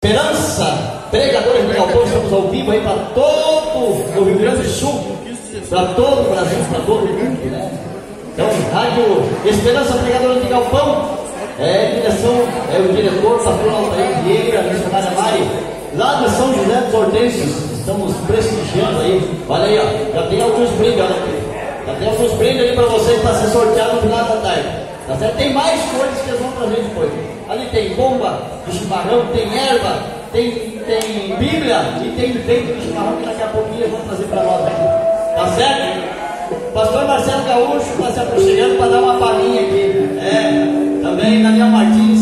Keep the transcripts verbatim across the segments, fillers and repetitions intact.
Esperança, pregadores de Galpão, estamos ao vivo aí para todo o Rio Grande do Sul, para todo o Brasil, para todo o mundo, né? Então, Rádio Esperança, pregadores de Galpão, é, direção, é o diretor, pastor Altair Vieira, missionária Mari, lá de São José dos Hortênsios, estamos prestigiando aí. Olha aí, ó, já tem alguns brindes, olha aqui. Já tem alguns brindes aí para vocês para ser sorteado no final da tarde. Tá certo? Tem mais coisas que eles vão trazer depois. Ali tem bomba de chimarrão, tem erva, tem, tem Bíblia e tem leite de chimarrão que daqui a pouquinho eles vão trazer para nós aqui. Tá certo? Pastor Marcelo Gaúcho está se aproximando para dar uma palhinha aqui. É, também Daniel Martins.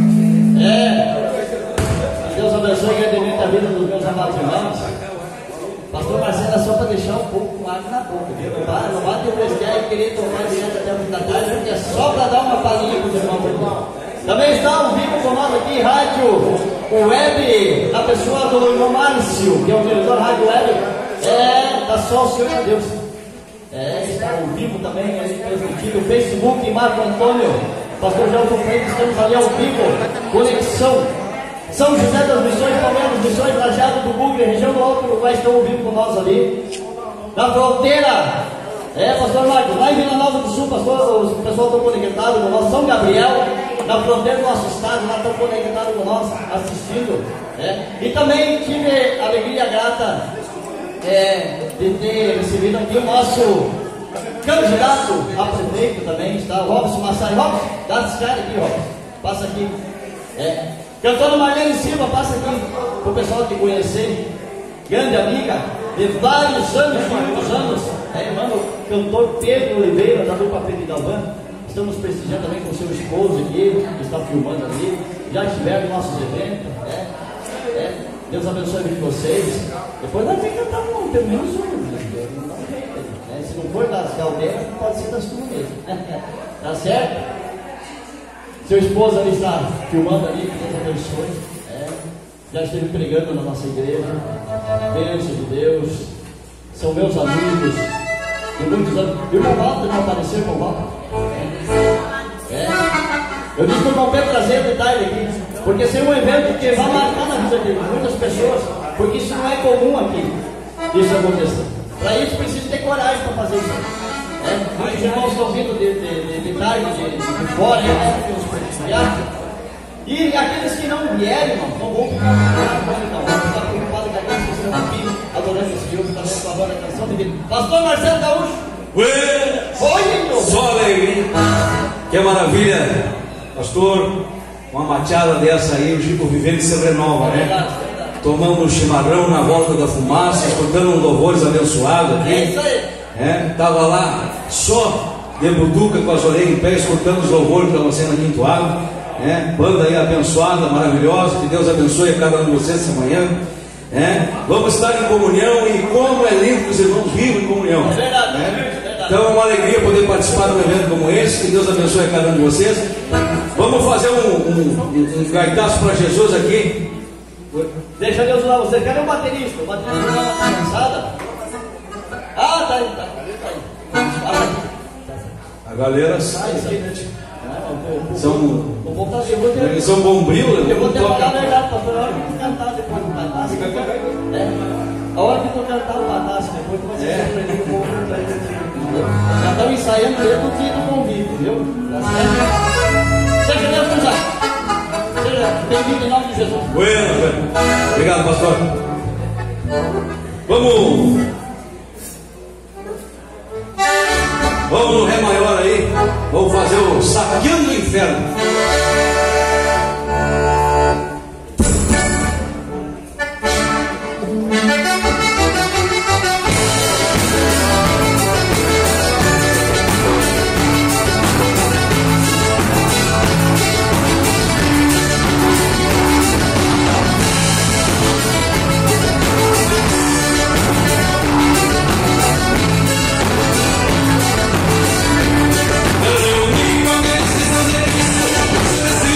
É, Deus abençoe grandemente a vida dos meus amados irmãos. Pastor Marcelo é só para deixar um pouco com água na boca, viu? Não vai, não vai ter pesquisar e querer tomar direto até o fim da tarde, porque é só para dar uma palhinha para os irmãos. Também está ao vivo com nós aqui, rádio web, na pessoa do irmão Márcio, que é o diretor rádio web, é, da só o Senhor de Deus. É, está ao vivo também, aí transmitido, Facebook, Marco Antônio, pastor Gelson Freire, estamos ali ao vivo, conexão. São José das Missões, Palmeiras, Missões, Lajeado do Bugre, região do Alto Uruguai, estão ouvindo com nós ali. Na fronteira, é, pastor Marcos, lá em Vila Nova do Sul, pastor, o pessoal está conectado com nós. São Gabriel, na fronteira do nosso estado, lá estão conectados com nós, assistindo. É. E também tive a alegria grata é, de ter recebido aqui o nosso candidato a prefeito também, está o Robson Massari. Robson, dá esse cara aqui, Robson, passa aqui. É. Cantora Marlene Silva, passa aqui para o pessoal te conhecer, grande amiga de vários anos, muitos anos, é, irmão, o cantor Pedro Oliveira, da dupla Pedro e Dalvan. Estamos prestigiando também com o seu esposo aqui, que está filmando ali, já estiveram nos nossos eventos, é, é, Deus abençoe a vida de vocês. Depois nós vamos cantar um, pelo menos um, né? Se não for das caldeiras, pode ser das tuas mesmo, tá certo? Seu esposo ali está filmando ali, que Deus abençoe. É, já esteve pregando na nossa igreja. Bênção de Deus. São meus amigos de muitos anos. E o irmão Walter não apareceu, irmão Walter? É. é. Eu disse para o irmão Pedro trazer detalhe aqui, porque seria um evento que vai marcar na vida de muitas pessoas, porque isso não é comum aqui, isso acontecer. Para isso precisa ter coragem para fazer isso. É, muitos irmãos estão vindo de, de, de, de tarde, de, de fora, né, e aqueles que não vierem, irmão, não vão ficar preocupados, não vão ficar preocupados com aqueles que estão aqui adorando esse Deus, também com a banda canção de vida. Pastor Marcelo Gaúcho, ué, oi, só alegria, que maravilha, pastor, uma mateada dessa aí, o Gico vivendo se renova, né? Verdade, verdade. Tomando um chimarrão na volta da fumaça, escutando um louvores abençoado aqui. É isso aí. É, estava lá só de butuca com as orelhas em pé, escutando os louvores que estão sendo aqui entoados, né? Banda aí abençoada, maravilhosa, que Deus abençoe a cada um de vocês essa manhã. É, vamos estar em comunhão, e como é lindo que os irmãos vivam em comunhão. É verdade, né? é verdade. Então é uma alegria poder participar de um evento como esse, que Deus abençoe a cada um de vocês. Vamos fazer um, um, um, um gaitaço para Jesus aqui. Deixa Deus lá, você quer um baterista? O baterista não está cansada? Ah, tá aí, tá aí. A galera sai aqui, né? São, eles são bombril, né? Eu vou te falar a verdade, pastor. A hora que tu cantar depois do Patácio, é, a hora que tu cantar o Patácio depois, tu vai ser surpreendido com o povo. Já estão ensaiando desde o dia do convite, viu? Tá certo? Seja Deus nos usar. Seja bem-vindo em nome de Jesus. Bueno, bueno. Obrigado, pastor. Vamos. Vamos no Ré maior aí. Vamos fazer o Saqueando o Inferno. Reunido a veces no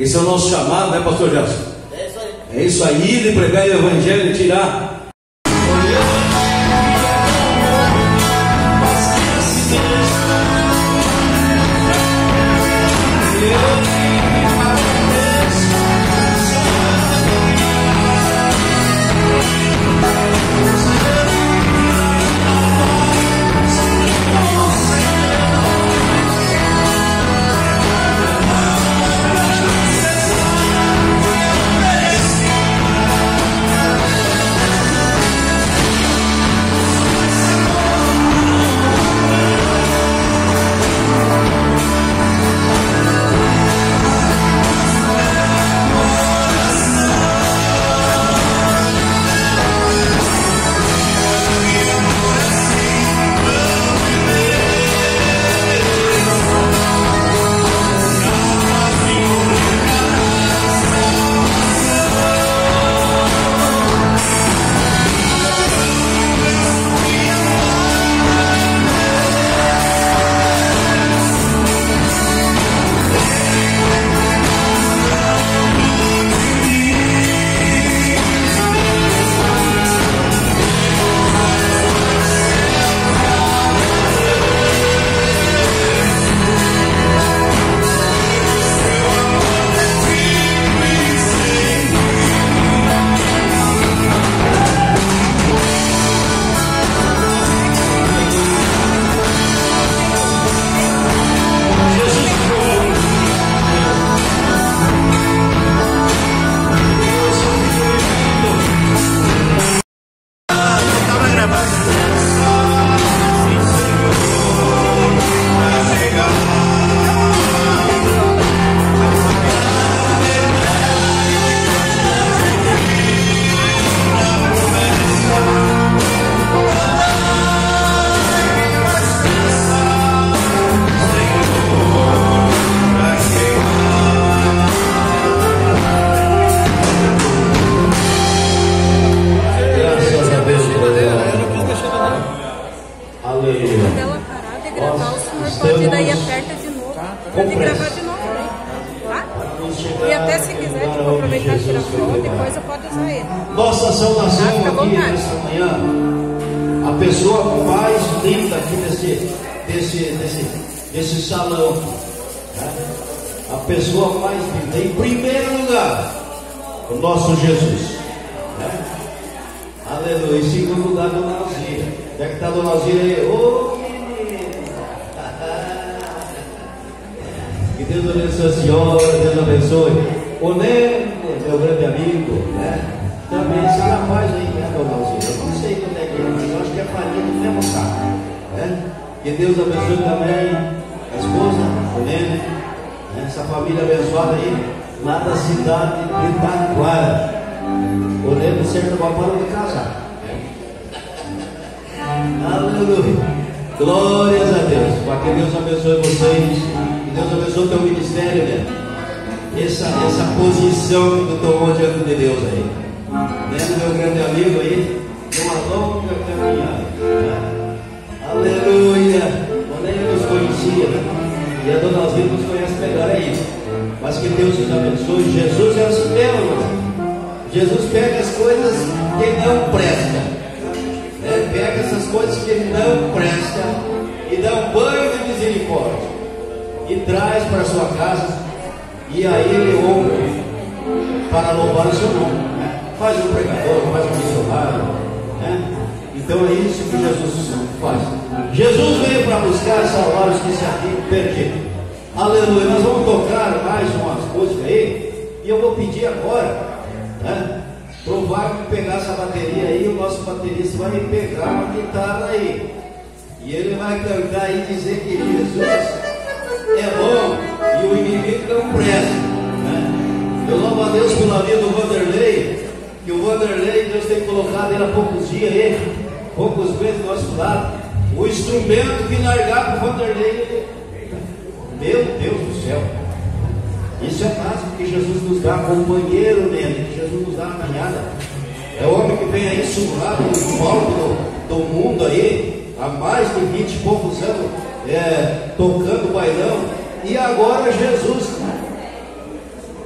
Esse é o nosso chamado, né, pastor Gelson? É isso aí. É isso aí, de pregar o evangelho e tirar. Nossa saudação aqui nessa manhã, a pessoa mais linda aqui desse, desse, desse, desse salão, né? A pessoa mais linda, em primeiro lugar, o nosso Jesus, né? Aleluia. Em segundo lugar, Dona Alzira. Já que está a Dona Alzira aí, ô menina, que Deus abençoe a senhora, Deus abençoe o Nemo, meu grande amigo, né? Também esse rapaz aí, né, Dona Alzira? Eu não sei quando é que é, mas eu acho que é farinha do mesmo carro, né? Que Deus abençoe também a esposa, o Nemo, né? Essa família abençoada aí, lá da cidade de Itaquara. O Nemo certo agora para de casar. Aleluia. Glórias a Deus. Para que Deus abençoe vocês. Que Deus abençoe o teu ministério, né? Essa, essa posição que tu tomou diante de Deus aí. Né, meu grande amigo aí, uma longa caminhada, né? Aleluia. O Nemo nos conhecia, né? E a Dona Alzira nos conhece melhor aí. Mas que Deus nos abençoe. Jesus é o assim mesmo. Jesus pega as coisas que não prestam, né? Pega essas coisas que não prestam e dá um banho de misericórdia e traz para a sua casa, e aí ele ouve para louvar o seu nome, né? Faz um pregador, faz um missionário, né? Então é isso que Jesus faz. Jesus veio para buscar e salvar os que se haviam perdido. Aleluia. Nós vamos tocar mais umas músicas aí, e eu vou pedir agora, né? Provar que pegar essa bateria aí, o nosso baterista vai pegar uma guitarra aí, e ele vai cantar e dizer que Jesus é bom e o inimigo não presta, né? Eu louvo a Deus pela vida do Vanderlei, que o Vanderlei, Deus tem colocado ele há poucos dias aí, poucos meses do nosso lado. O instrumento que largar para o Vanderlei, meu Deus do céu. Isso é fácil, porque Jesus nos dá companheiro nele, que Jesus nos dá uma caminhada. É o homem que vem aí surrado no palco do, do mundo aí, há mais de vinte e poucos anos, é, tocando bailão, e agora Jesus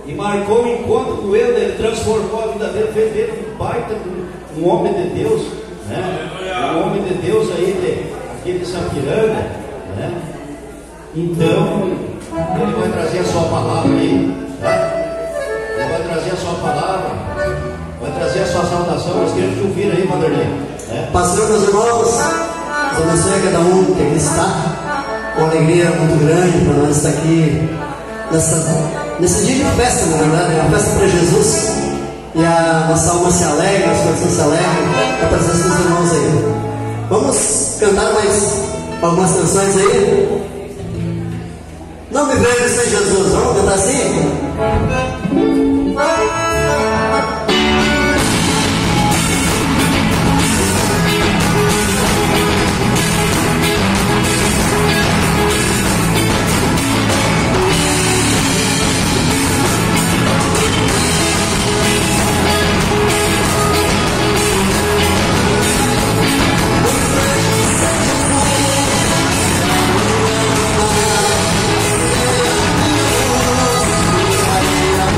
e marcou um encontro com ele, ele transformou a vida dele, fez dele um baita, um, um homem de Deus, né? Um homem de Deus aí, de, aqui de Sapiranga, né? Então, ele vai trazer a sua palavra aí, né? Ele vai trazer a sua palavra, vai trazer a sua saudação. Nós queremos te ouvir aí, Vanderlei, né? Pastor, meus irmãos, abençoe a cada um que aqui está. Uma alegria muito grande para nós estar aqui nessa, nesse dia de festa, na verdade, é uma festa para Jesus. E a nossa alma se alegra, nosso coração se alegra com a presença dos irmãos aí. Vamos cantar mais algumas canções aí? Não me vejo sem Jesus, vamos cantar assim? Maria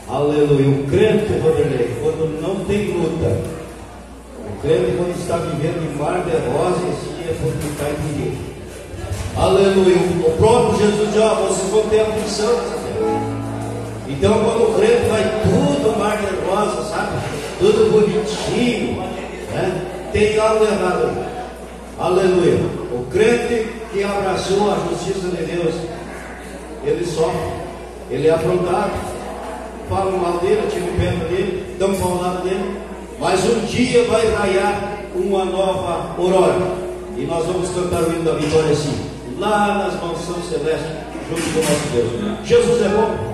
Aleluia. O crente, Vanderlei, quando não tem luta, o crente quando está vivendo em mar de rosas, é porque está em perigo. Aleluia. O próprio Jesus diz: ó, vocês vão ter aflição. Então quando o crente vai tudo mar de rosas, sabe? Tudo bonitinho, né? Tem algo errado. Aleluia. O crente que abraçou a justiça de Deus, ele sofre, ele é afrontado, falam mal dele, tiram pena dele, dão paulada dele, mas um dia vai raiar uma nova aurora, e nós vamos cantar o hino da vitória assim, lá nas mansões celestes, junto com o nosso Deus. Jesus é bom.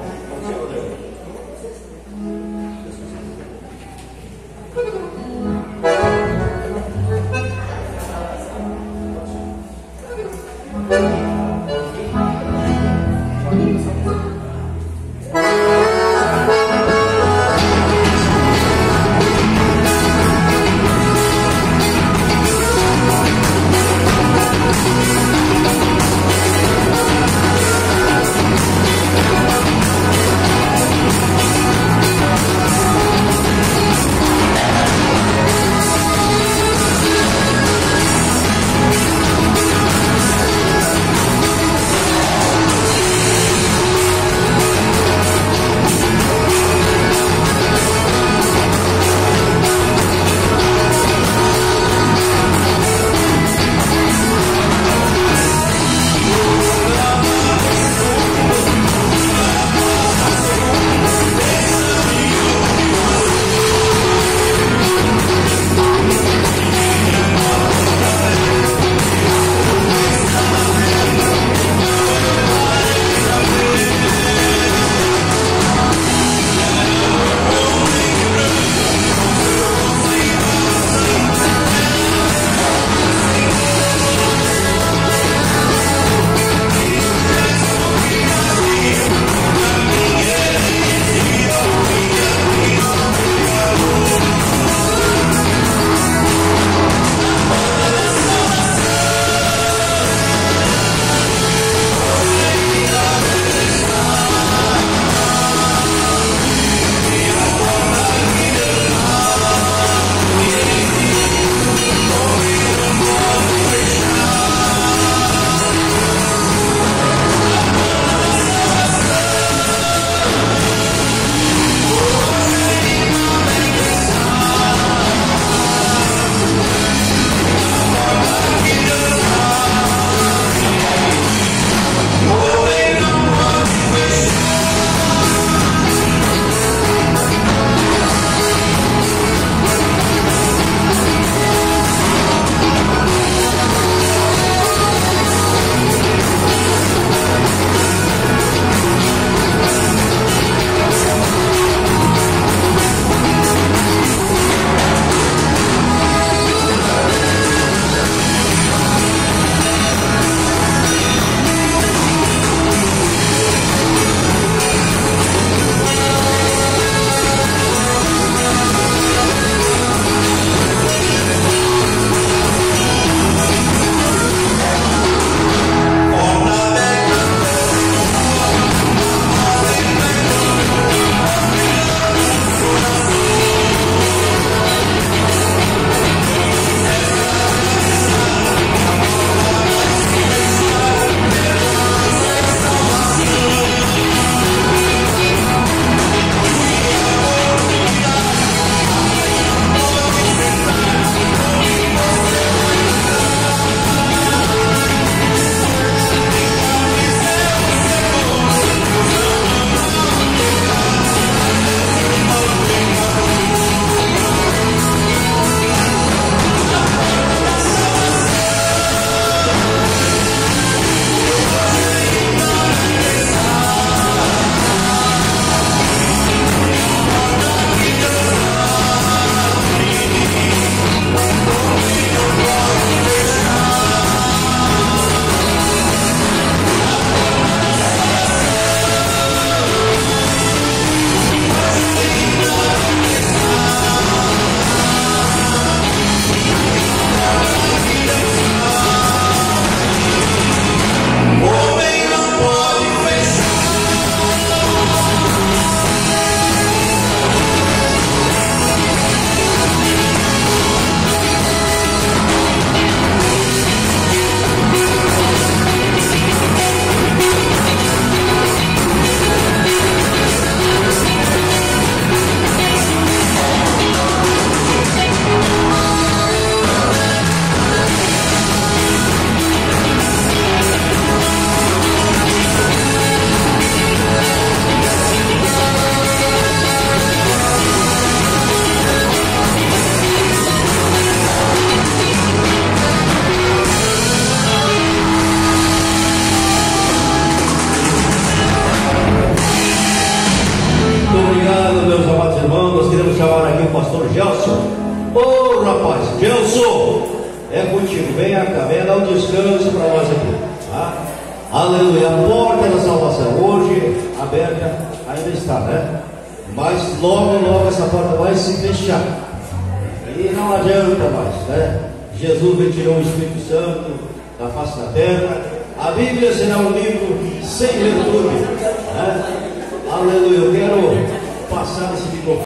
Gelson. Ô oh, rapaz, Gelson, é contigo. Venha cá, venha dar um descanso para nós aqui. Tá? Aleluia. A porta da salvação hoje aberta ainda está, né? Mas logo, logo essa porta vai se fechar. E não adianta mais, né? Jesus retirou o Espírito Santo da face da terra. A Bíblia será um livro sem virtude, né? Aleluia. Eu quero passar esse microfone.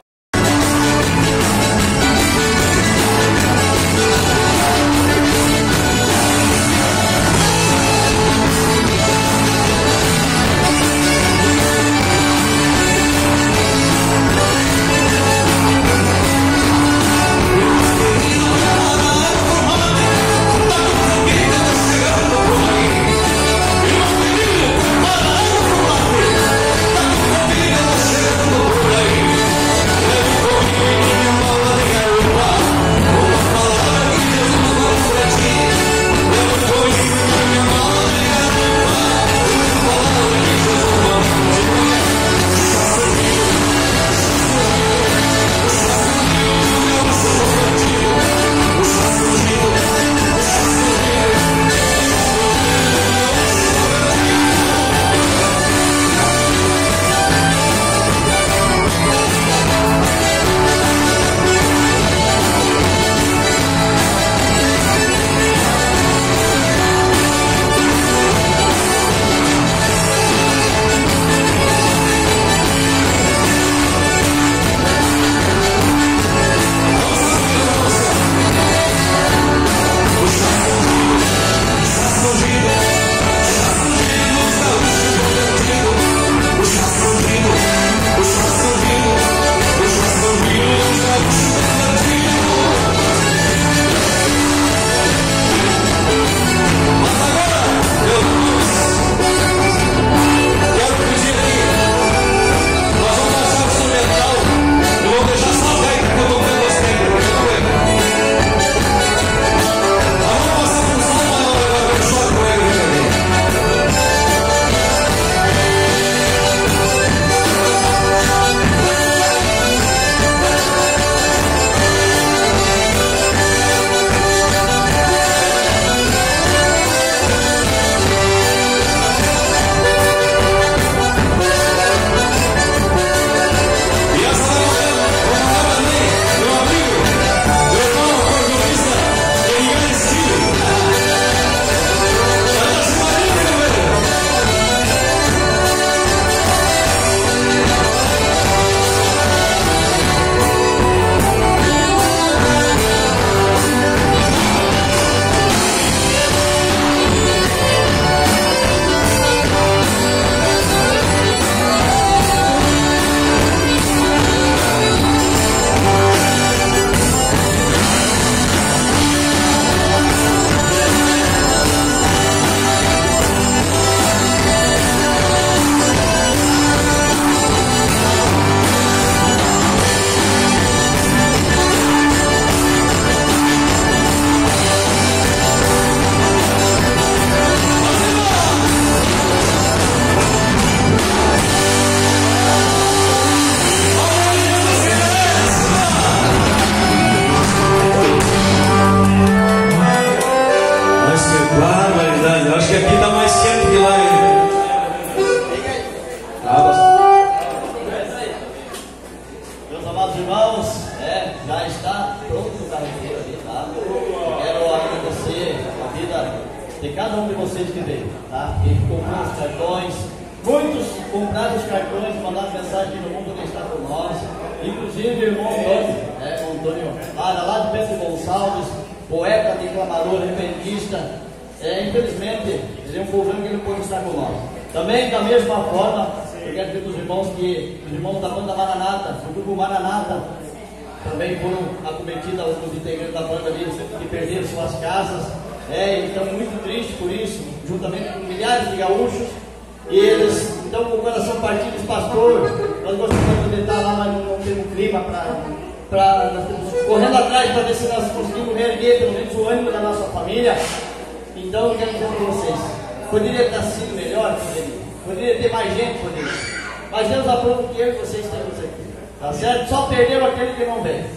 Poderia ter sido melhor, poderia. Poderia ter mais gente, poderia. Mas Deus aprova o dinheiro que vocês têm aqui. Tá certo? Só perderam aquele que não vem.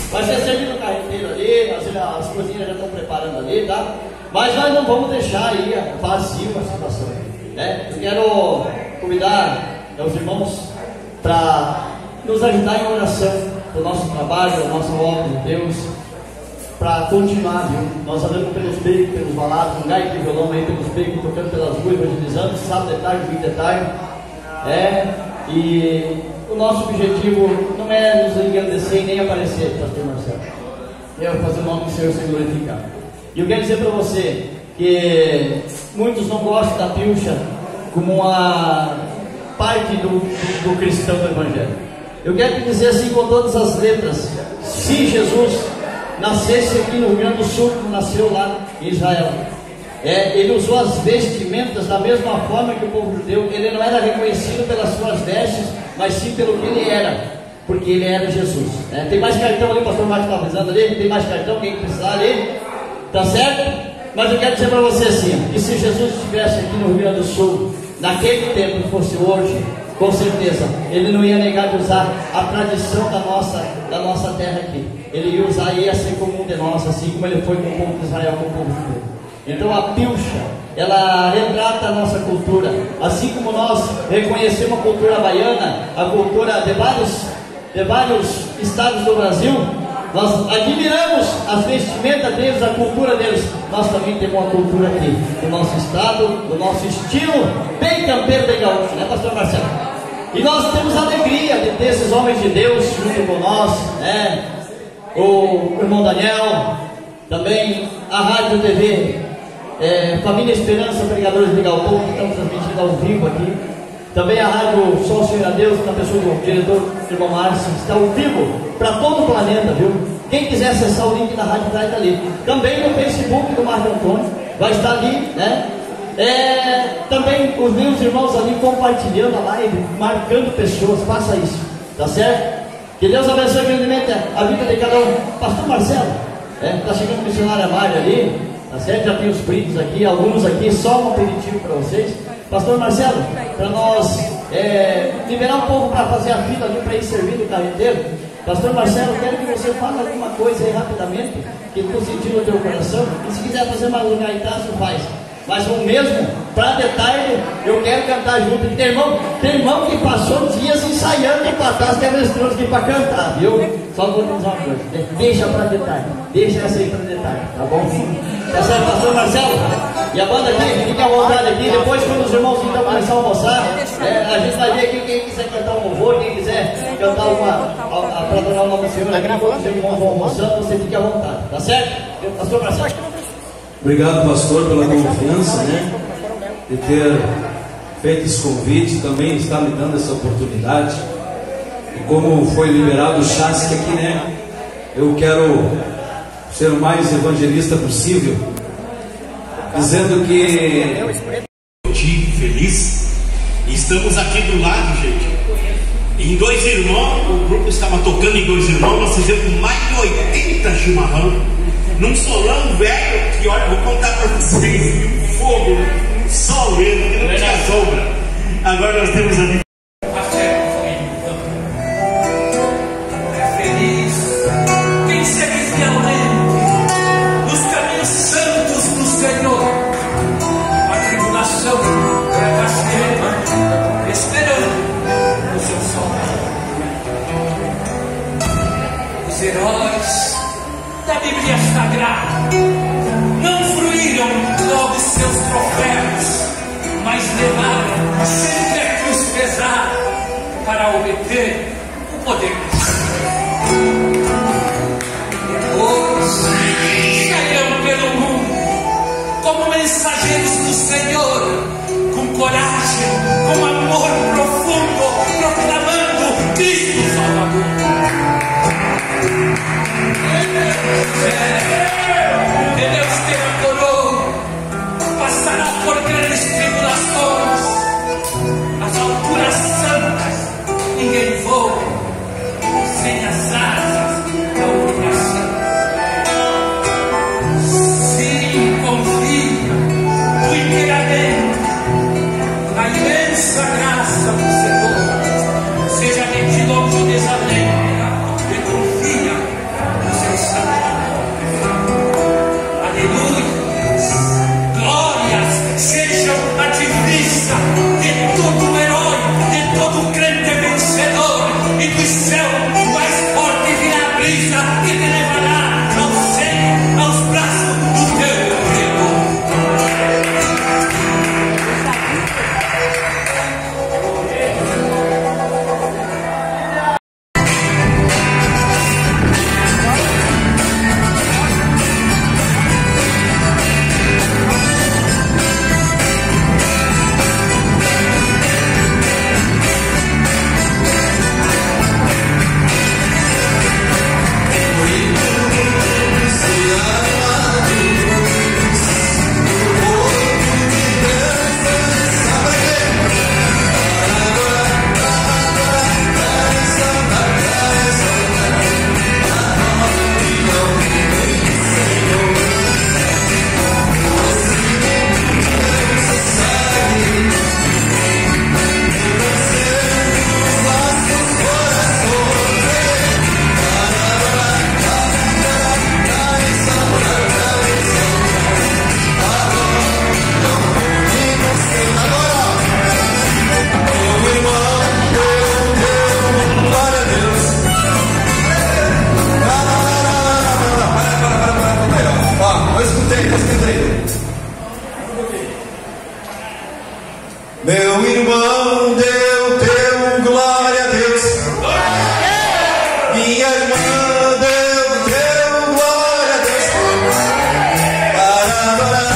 Vai ser servido o carreteiro ali, as, as cozinhas já estão preparando ali, tá? Mas nós não vamos deixar aí vazio a situação, né? Eu quero convidar os irmãos para nos ajudar em oração do nosso trabalho, da nossa obra de Deus, para continuar, viu? Nós andamos pelos becos, pelos balados, um gaito de violão aí pelos becos, tocando pelas ruas, evangelizando, sábado de tarde, domingo de tarde, é, e o nosso objetivo não é nos engrandecer e nem aparecer, pastor Marcelo, é fazer o nome do Senhor ser glorificado. E eu quero dizer para você que muitos não gostam da pilcha como uma parte do, do, do cristão do Evangelho. Eu quero te dizer assim com todas as letras: se Jesus nascesse aqui no Rio Grande do Sul, como nasceu lá em Israel, é, ele usou as vestimentas da mesma forma que o povo judeu. Ele não era reconhecido pelas suas vestes, mas sim pelo que ele era, porque ele era Jesus. É, tem mais cartão ali, o pastor Marcos está avisando ali, tem mais cartão, quem precisar ali, tá certo? Mas eu quero dizer para você assim, que se Jesus estivesse aqui no Rio Grande do Sul, naquele tempo e fosse hoje, com certeza, ele não ia negar de usar a tradição da nossa, da nossa terra aqui. Ele ia usar e ia ser comum de nós, assim como ele foi com o povo de Israel, com o povo judeu. Então a pilcha, ela retrata a nossa cultura, assim como nós reconhecemos a cultura baiana, a cultura de vários, de vários estados do Brasil. Nós admiramos as vestimentas deles, a cultura deles. Nós também temos uma cultura aqui, do nosso estado, do nosso estilo, bem campeiro, bem gaúcho, né, pastor Marcelo? E nós temos a alegria de ter esses homens de Deus junto com nós, né? O irmão Daniel, também a Rádio T V, é, Família Esperança, Pregadores de Galpão, que estão transmitindo ao vivo aqui. Também a Rádio Sol Senhor a Deus, na pessoa do diretor irmão Márcio, está ao vivo para todo o planeta, viu? Quem quiser acessar o link da rádio vai estar ali. Também no Facebook do Marco Antônio, vai estar ali, né? É, também os meus irmãos ali compartilhando a live, marcando pessoas, faça isso, tá certo? Que Deus abençoe grandemente a vida de cada um. Pastor Marcelo, está é, chegando o missionário Mário ali, tá certo? Já tem os brindes aqui, alguns aqui, só um aperitivo para vocês. Pastor Marcelo, para nós é, liberar um pouco para fazer a fila ali para ir servindo o carreteiro. Pastor Marcelo, quero que você fale alguma coisa aí rapidamente, que estou sentindo no teu coração. E se quiser fazer mais um gaitaço, faz. Mas o mesmo, para detalhe, eu quero cantar junto. Tem irmão, tem irmão que passou dias ensaiando de patar as quebra-estruturas aqui para cantar, viu? Só vou dizer uma coisa, deixa para detalhe, deixa essa aí para detalhe, tá bom? Tá certo, pastor Marcelo? E a banda aqui, fica à vontade aqui. Depois, quando os irmãos então começar a almoçar, é, a gente vai ver aqui quem quiser cantar um louvor, quem quiser cantar uma para adorar o nome do Senhor aqui, quando os irmãos vão almoçando, você fique à vontade, tá certo? Pastor Marcelo. Obrigado, pastor, pela confiança, né, de ter feito esse convite, também está me dando essa oportunidade. E como foi liberado o chasque aqui, né, eu quero ser o mais evangelista possível, dizendo que feliz, estamos aqui do lado, gente, em Dois Irmãos. O grupo estava tocando em Dois Irmãos, nós fizemos mais de oitenta chimarrão num solão velho, que olha, vou contar para vocês, um fogo, um sol mesmo, que não tinha sombra. Agora nós temos ali heróis da Bíblia Sagrada não fruíram logo seus troféus, mas levaram sempre a cruz pesada para obter o poder. Depois saíram pelo mundo como mensageiros do Senhor, com coragem, com amor profundo, proclamando Cristo Salvador. Que Deus te adorou, passará por grandes tribulações, as alturas santas, ninguém voa sem as asas da humilhação. Sim, confia tu inteiramente na imensa graça do Senhor. Seja bendito ao Deus, amém. minha irmã deu, deu glória a Deus para adorar.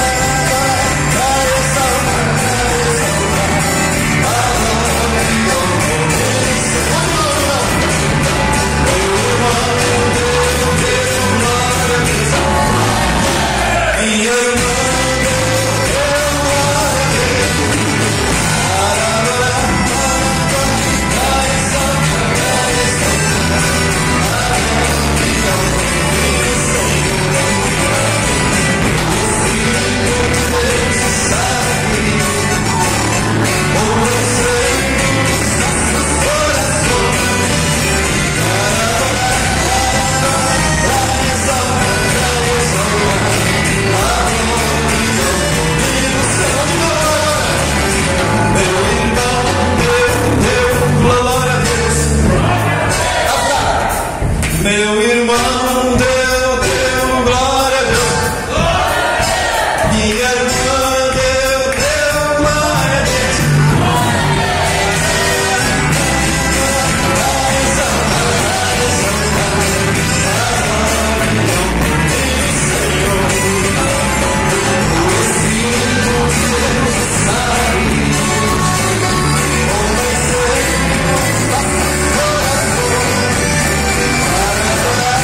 Minha irmã meu irmão deu, deu glória a Deus. Minha irmã deu, deu glória a Deus. Para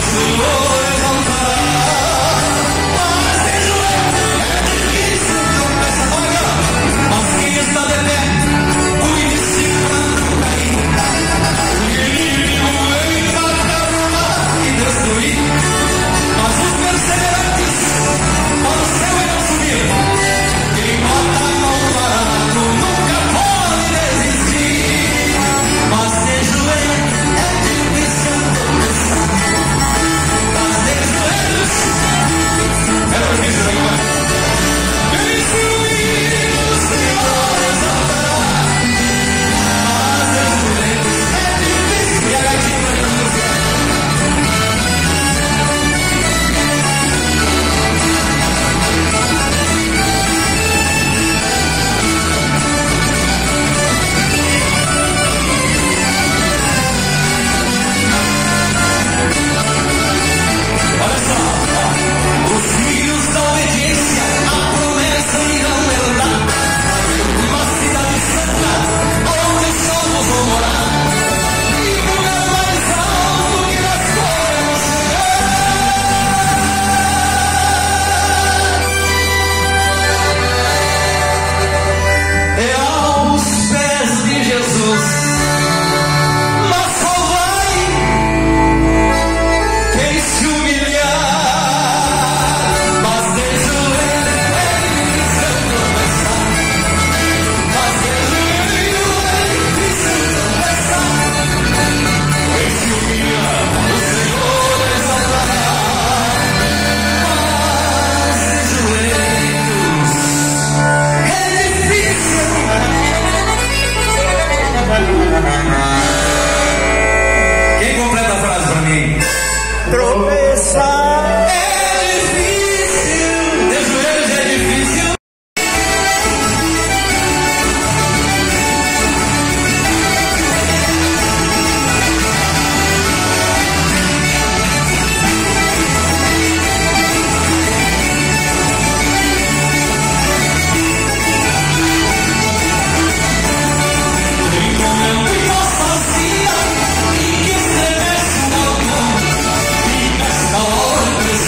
Sozinha e que estremece o balcão, e nesta hora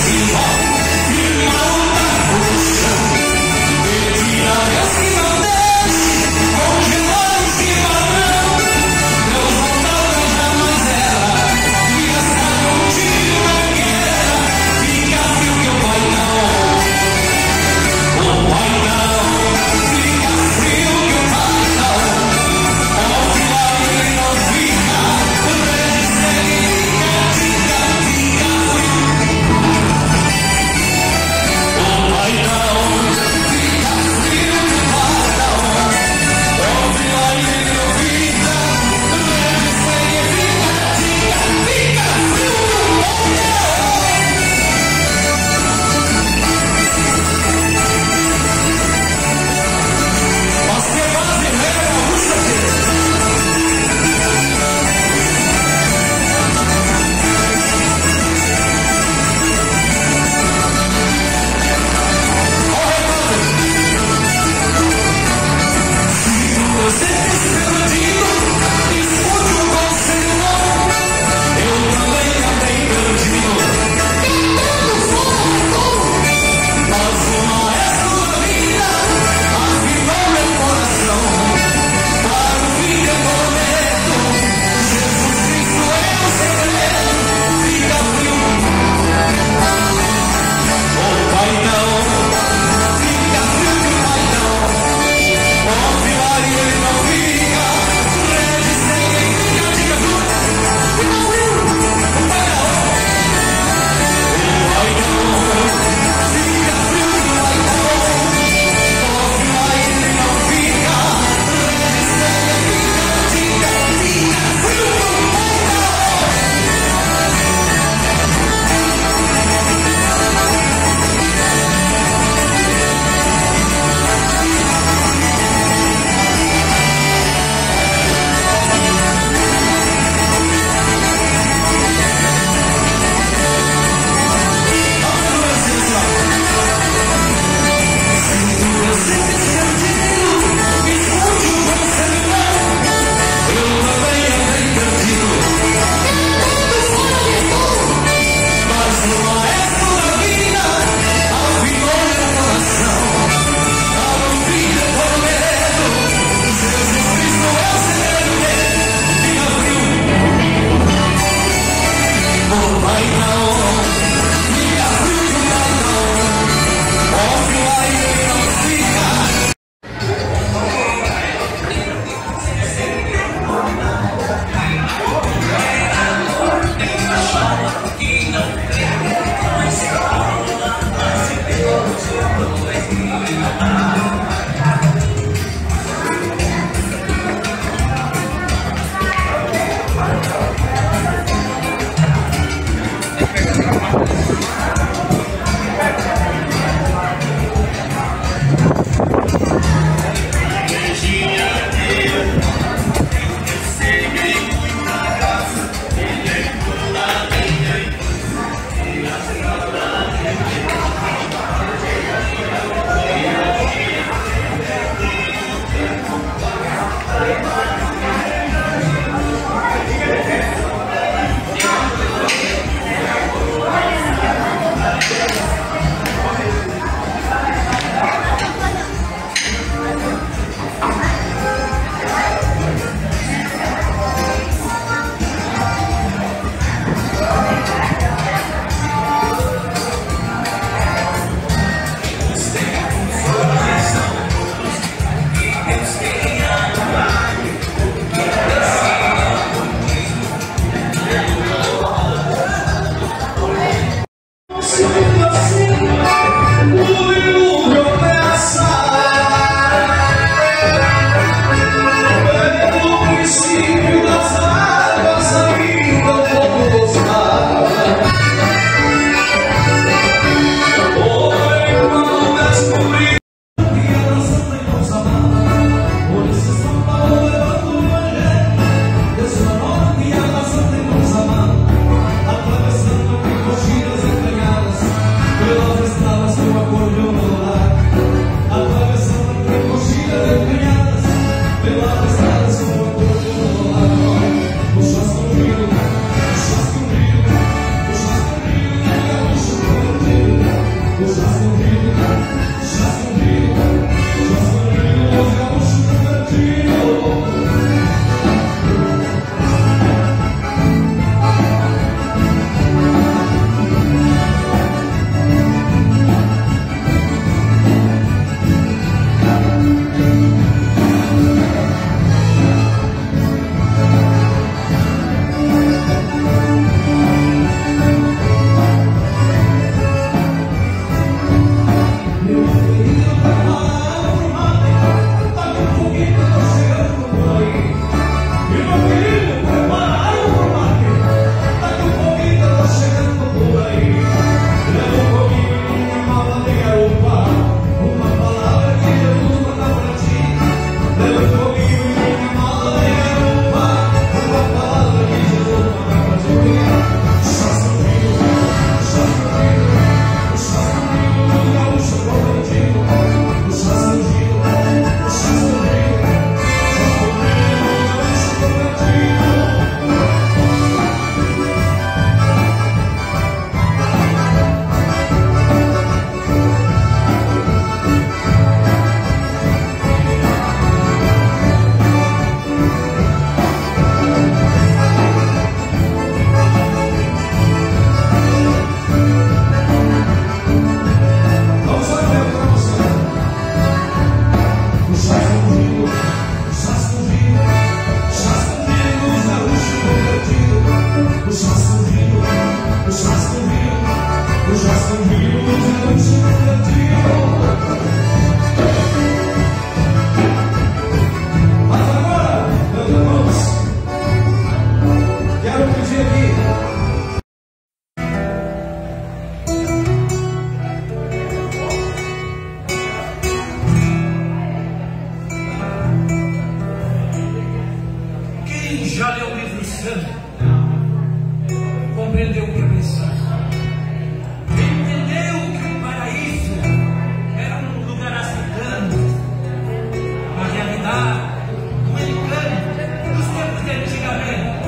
assim já leu o livro santo, compreendeu o que é mensagem, entendeu que o paraíso era um lugar africano, uma realidade, um encanto dos tempos de antigamente.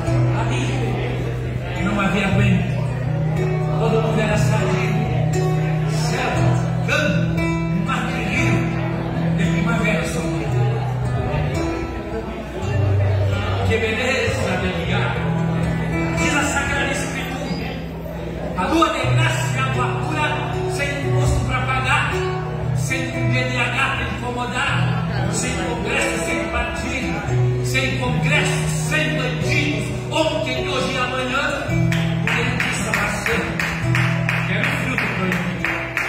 Ali não havia vento, todo mundo era sadio, céu, campo, mar de rio, de primavera sombria. Que beleza de ligar, diz a Sagrada Escritura, a lua de graça e a lua pura, sem imposto para pagar, sem B N H para incomodar, sem congresso, sem partido, sem congresso, sem bandidos, ontem, hoje e amanhã, ele disse a maçã, que era um fruto proibido.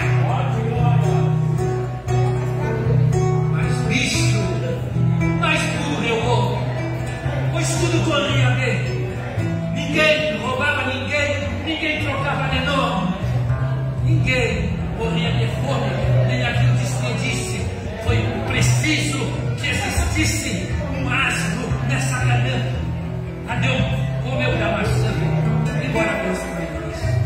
Mas bicho, mais puro eu vou, pois tudo corria bem, ninguém roubava ninguém, ninguém trocava de nome, ninguém morria de fome, nem havia o despedisse. Foi preciso que existisse um asno nessa ganância. Adão comeu da maçã, embora Deus proibisse.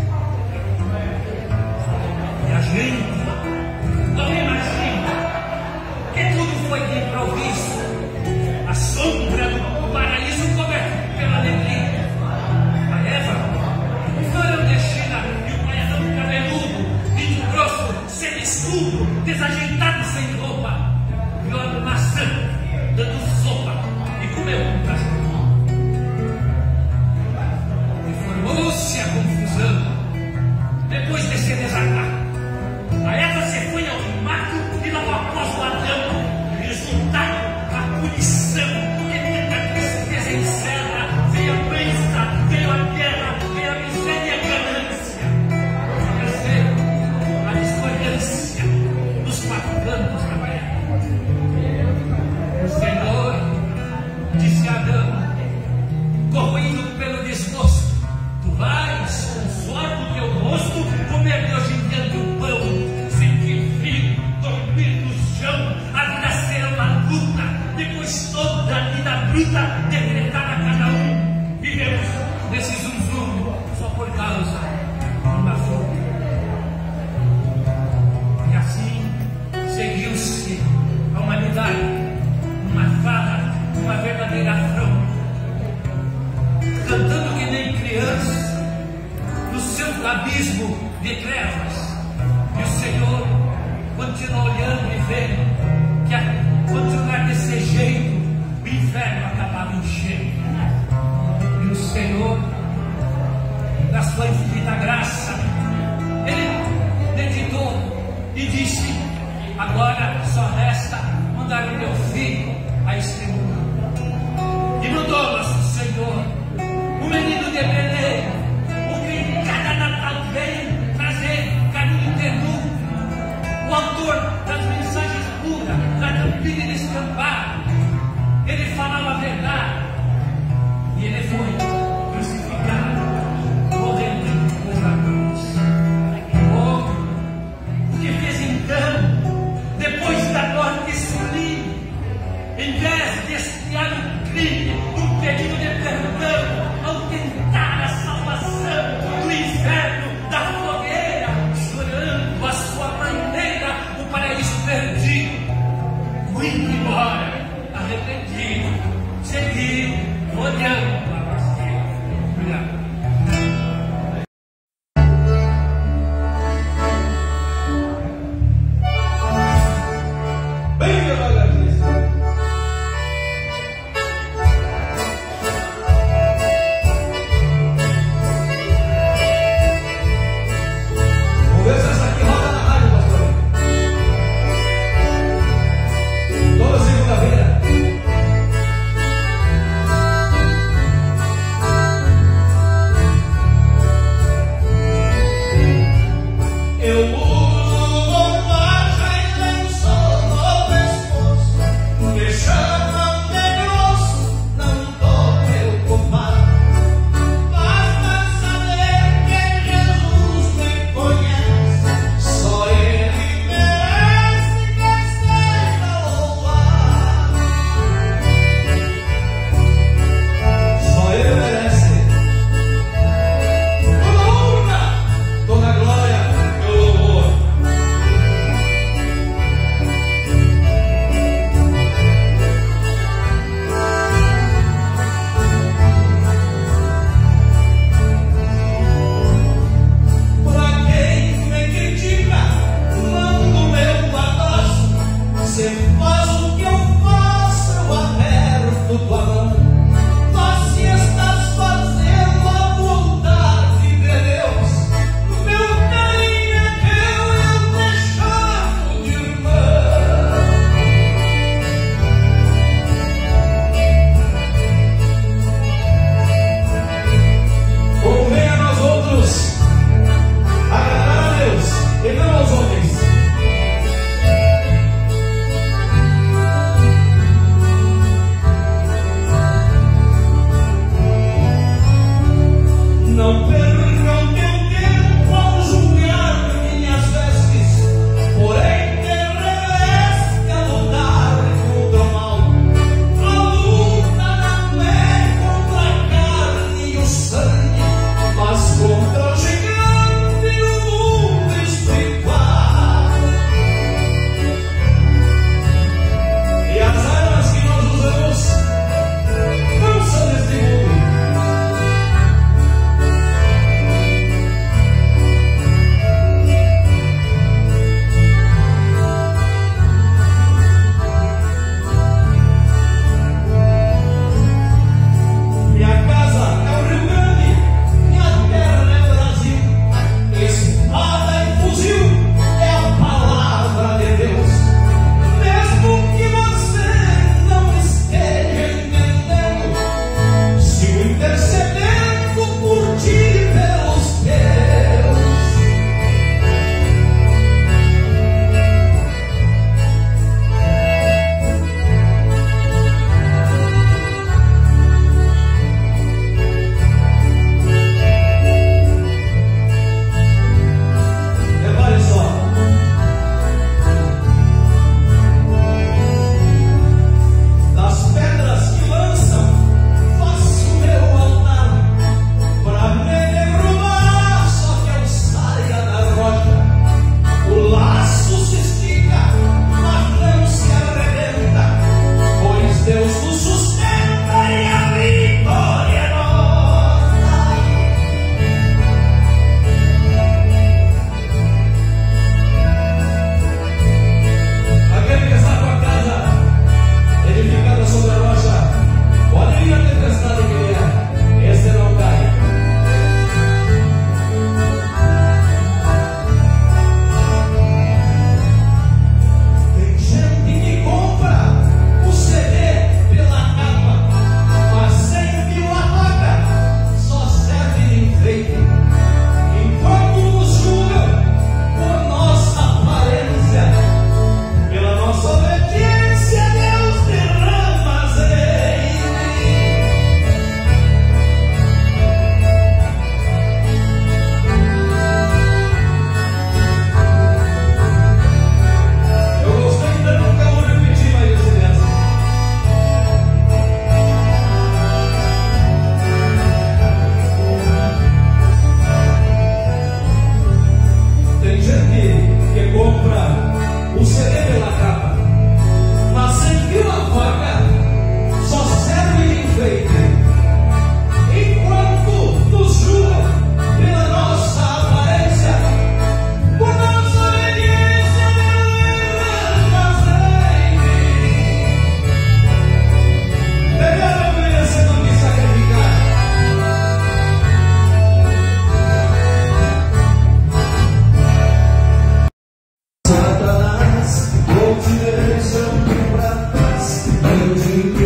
E a gente não imagina que tudo foi de improviso. A sombra do paraíso coberta pela alegria. A Eva, nordestina e o baianão cabeludo, vídeo grosso, sem escudo, desajeitado sem roupa, viu a maçã dando sopa e comeu um cachorro. E formou-se a confusão depois de se desatar. A Eva se foi ao mato e logo após o Adão. Resultado, a punição, que tanta tristeza encerra, veio a doença, veio a guerra, veio a miséria e a ganância. Terceiro, a discordância dos quatro cantos da terra. O Senhor disse a Adão, corroído pelo desgosto, tu vais, com suor do teu rosto, comer de hoje em diante o pão, sentir frio, dormir no chão, a vida será uma luta, depois toda a vida bruta decretada a cada um. Vivemos nesse zum zum só por causa de uma fruta. E assim seguiu-se a humanidade, uma fala, uma verdadeira afronta, cantando que nem criança, no seu abismo de trevas. E o Senhor continua olhando e vendo que a continuar desse jeito, o inferno acabava enchendo. E o Senhor, na sua infinita graça, Ele meditou e disse, agora só resta mandar o meu filho a este mundo. E mandou nosso Senhor, o menino de Belém, o que em cada Natal vem trazer carinho e ternura, o autor das mensagens puras, da campina e descampada. Ele falava a verdade e ele foi crucificado, morrendo depois da cruz. Oh, o que fez então, depois da morte sublime, em vez de expiar um crime, um pedido de perdão, ao tentar a salvação do inferno, da fogueira, chorando a sua maneira, o paraíso perdido, muito embora, arrependido, seguiu olhando a vazia. Obrigado. Toda segunda-feira.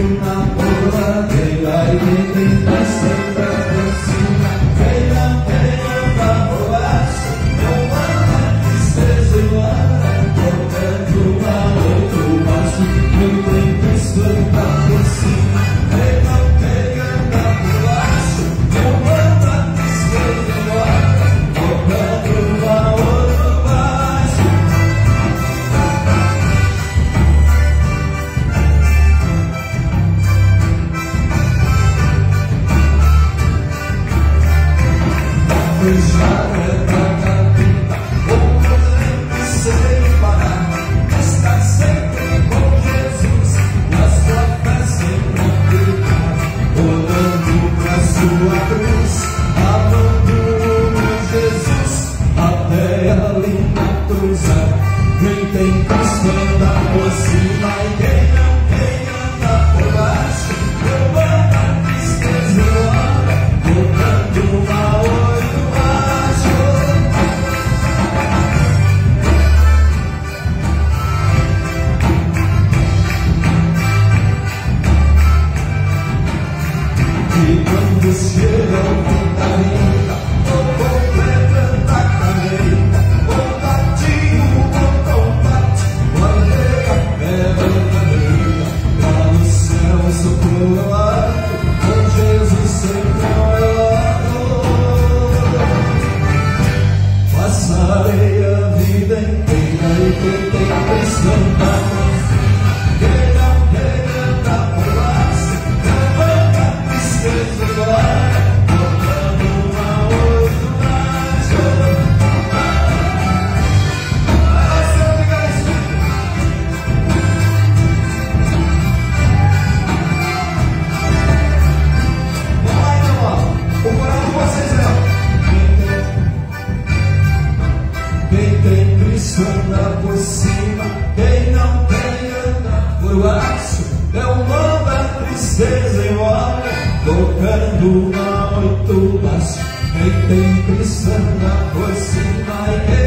Tocando a oito baixo, quem tem Cristo anda por cima e